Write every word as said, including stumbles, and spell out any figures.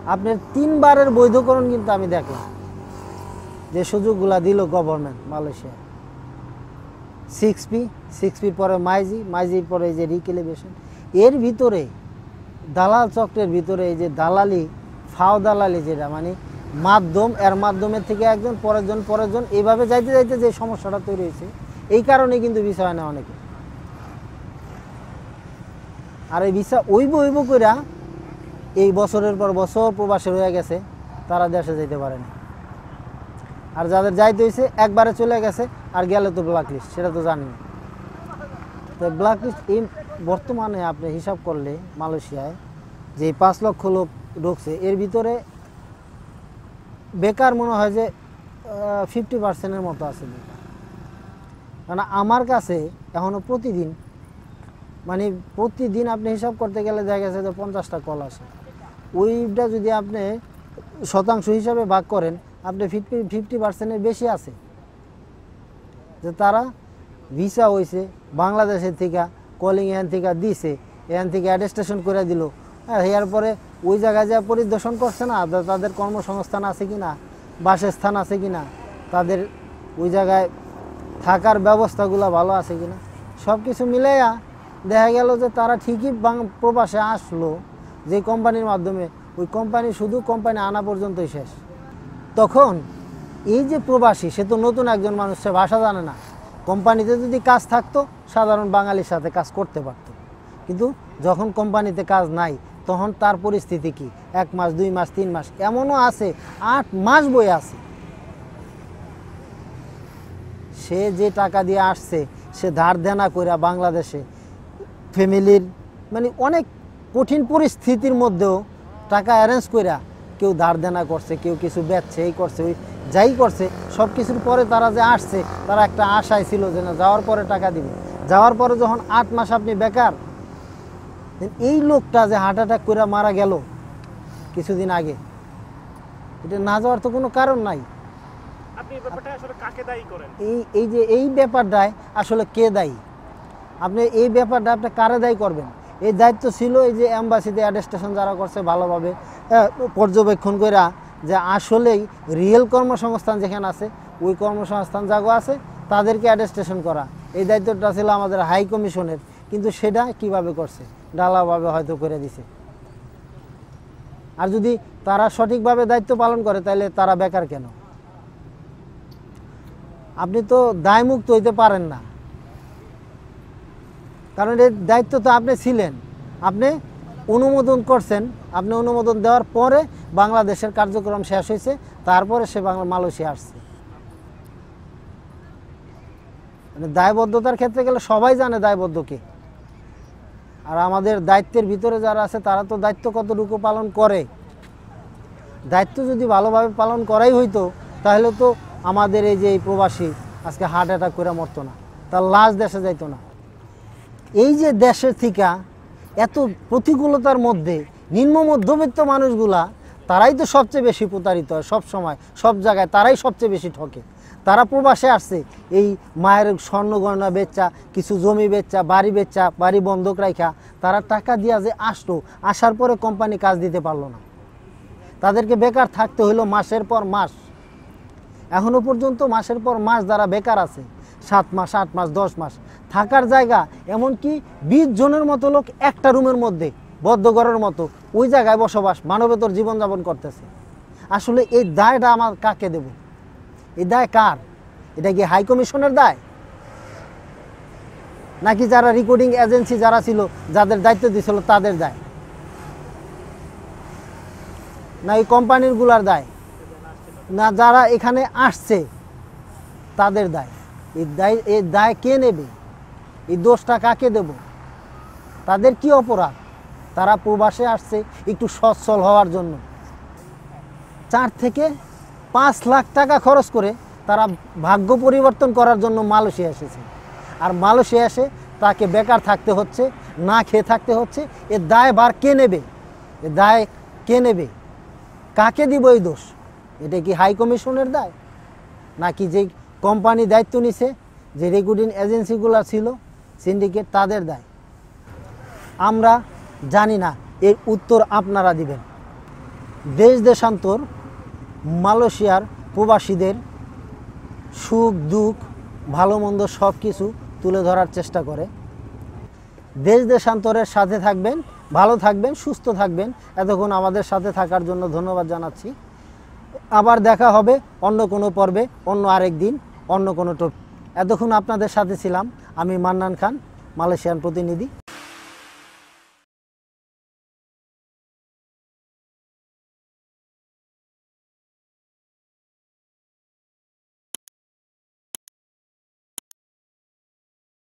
আপনার তিনবারের বৈধকরণ কিন্তু আমি দেখলাম, যে সুযোগগুলা দিল government Malaysia. Six P six পির পরে মাইজি, মাইজির পরে এই যে রিকেলিব্রেশন, এর ভিতরে দালাল চক্রের ভিতরে এই যে দালালি, ফাও দালালি, যেটা মানে মাধ্যম, এর মাধ্যমের থেকে একজন পরেরজন পরেরজন এইভাবে যাইতে যাইতে যে সমস্যাটা তৈরি হয়েছে, এই কারণে কিন্তু ভিসা হয় না অনেকে। আর এই ভিসা ওইব ওইব কইরা এই বছরের পর বছর প্রবাসে রয়ে গেছে, তারা দেশে যেতে পারে না। আর যাদের যাইতে হয়েছে একবারে চলে গেছে, আর গেলে তো ব্ল্যাক লিস্ট, সেটা তো জানি। তো ব্ল্যাক লিস্ট এই বর্তমানে আপনি হিসাব করলে মালয়েশিয়ায় যে পাঁচ লক্ষ লোক ঢুকছে, এর ভিতরে বেকার মনে হয় যে ফিফটি পার্সেন্টের মতো আছে বেকার। কারণ আমার কাছে এখনও প্রতিদিন, মানে প্রতিদিন আপনি হিসাব করতে গেলে দেখা গেছে যে পঞ্চাশটা কল আসে। ওইটা যদি আপনি শতাংশ হিসাবে ভাগ করেন, আপনি ফিফটি ফিফটি পার্সেন্টের বেশি আছে যে তারা ভিসা হয়েছে বাংলাদেশের থেকে, কলিং এখান থেকে দিছে, এখান থেকে অ্যাডেস্টেশন করে দিল, হ্যাঁ, এরপরে ওই জায়গায় যা পরিদর্শন করছে না, তাদের কর্মসংস্থান আছে কি না, বাসস্থান আছে কি না, তাদের ওই জায়গায় থাকার ব্যবস্থাগুলো ভালো আছে কি না, সব কিছু মিলাইয়া দেখা গেল যে তারা ঠিকই প্রবাসে আসলো যে কোম্পানির মাধ্যমে, ওই কোম্পানি শুধু কোম্পানি আনা পর্যন্তই শেষ। তখন এই যে প্রবাসী, সে তো নতুন একজন মানুষ, সে ভাষা জানে না। কোম্পানিতে যদি কাজ থাকতো সাধারণ বাঙালির সাথে কাজ করতে পারত, কিন্তু যখন কোম্পানিতে কাজ নাই, তখন তার পরিস্থিতি কি? এক মাস, দুই মাস, তিন মাস, এমনও আছে আট মাস বই আছে। সে যে টাকা দিয়ে আসছে, সে ধার দেনা কইরা বাংলাদেশে ফ্যামিলির, মানে অনেক কঠিন পরিস্থিতির মধ্যেও টাকা অ্যারেঞ্জ কইরা কেউ ধার দেনা করছে, কেউ কিছু বেচছে, এই করছে, ওই যাই করছে, সব কিছুর পরে তারা যে আসছে, তারা একটা আশায় ছিল যে না যাওয়ার পরে টাকা দিবে। যাওয়ার পরে যখন আট মাস আপনি বেকার, এই লোকটা যে হার্ট অ্যাটাক করে মারা গেল কিছুদিন আগে, এটা না যাওয়ার তো কোনো কারণ নাই। এই এই যে এই ব্যাপারটায় আসলে কে দায়ী? আপনি এই ব্যাপারটা আপনি কারে দায়ী করবেন? এই দায়িত্ব ছিল এই যে এম্বাসিতে অ্যাডেস্টেশন যারা করছে ভালোভাবে পর্যবেক্ষণ করে, যে আসলেই রিয়েল কর্মসংস্থান যেখানে আছে, ওই কর্মসংস্থান জায়গা আছে, তাদেরকে অ্যাডেস্টেশন করা, এই দায়িত্বটা ছিল আমাদের হাই কমিশনের। কিন্তু সেটা কিভাবে করছে? ডালাভাবে হয়তো করে দিছে। আর যদি তারা সঠিকভাবে দায়িত্ব পালন করে, তাহলে তারা বেকার কেন? আপনি তো দায়মুক্ত হইতে পারেন না, কারণ এর দায়িত্ব তো আপনি ছিলেন, আপনি অনুমোদন করছেন, আপনি অনুমোদন দেওয়ার পরে বাংলাদেশের কার্যক্রম শেষ হয়েছে, তারপরে সে বাংলা মালয়েশিয়া আসছে। মানে দায়বদ্ধতার ক্ষেত্রে গেলে সবাই জানে দায়বদ্ধ কে। আর আমাদের দায়িত্বের ভিতরে যারা আছে, তারা তো দায়িত্ব কতটুকু পালন করে। দায়িত্ব যদি ভালোভাবে পালন করাই হইতো, তাহলে তো আমাদের এই যে এই প্রবাসী আজকে হার্ট অ্যাটাক করে মরতো না, তার লাশ দেশে যাইতো না। এই যে দেশের থেকে এত প্রতিকূলতার মধ্যে নিম্ন মধ্যবিত্ত মানুষগুলা, তারাই তো সবচেয়ে বেশি প্রতারিত হয় সব সময়, সব জায়গায় তারাই সবচেয়ে বেশি ঠকে। তারা প্রবাসে আসছে এই মায়ের স্বর্ণ গয়না বেচা, কিছু জমি বেচা, বাড়ি বেচা, বাড়ি বন্ধক রাখা, তারা টাকা দিয়া যে আসলো, আসার পরে কোম্পানি কাজ দিতে পারলো না, তাদেরকে বেকার থাকতে হইলো মাসের পর মাস। এখনো পর্যন্ত মাসের পর মাস যারা বেকার আছে, সাত মাস, আট মাস, দশ মাস থাকার জায়গা, এমনকি বিশ জনের মতো লোক একটা রুমের মধ্যে বদ্ধ ঘরের মতো ওই জায়গায় বসবাস, মানবেতর জীবনযাপন করতেছে। আসলে এই দায়টা আমার কাকে দেব? এই দায় কার? এটা কি হাই কমিশনের দায়, নাকি যারা রেকর্ডিং এজেন্সি যারা ছিল, যাদের দায়িত্ব দিয়েছিল তাদের দায়, না এই কোম্পানিগুলার দায়, না যারা এখানে আসছে তাদের দায়? এই দায় এই দায় কে নেবে? এই দোষটা কাকে দেব? তাদের কি অপরাধ? তারা প্রবাসে আসছে একটু সচ্ছল হওয়ার জন্য, চার থেকে পাঁচ লাখ টাকা খরচ করে তারা ভাগ্য পরিবর্তন করার জন্য মালয়েশিয়া এসেছে। আর মালয়েশিয়া এসে তাকে বেকার থাকতে হচ্ছে, না খেয়ে থাকতে হচ্ছে। এর দায় বার কে নেবে? এ দায় কে নেবে? কাকে দিব এই দোষ? এটা কি হাই কমিশনের দায়, নাকি যে কোম্পানি দায়িত্ব নিছে, যে রেকর্ডিং এজেন্সিগুলো ছিল, সিন্ডিকেট, তাদের দায়? আমরা জানি না, এর উত্তর আপনারা দিবেন। দেশ দেশান্তর মালয়েশিয়ার প্রবাসীদের সুখ দুঃখ ভালো মন্দ সব কিছু তুলে ধরার চেষ্টা করে। দেশ দেশান্তরের সাথে থাকবেন, ভালো থাকবেন, সুস্থ থাকবেন। এতক্ষণ আমাদের সাথে থাকার জন্য ধন্যবাদ জানাচ্ছি। আবার দেখা হবে অন্য কোনো পর্বে, অন্য আরেক দিন, অন্য কোনো টপিক। এতক্ষণ আপনাদের সাথে ছিলাম আমি মান্নান খান, মালয়েশিয়ান প্রতিনিধি।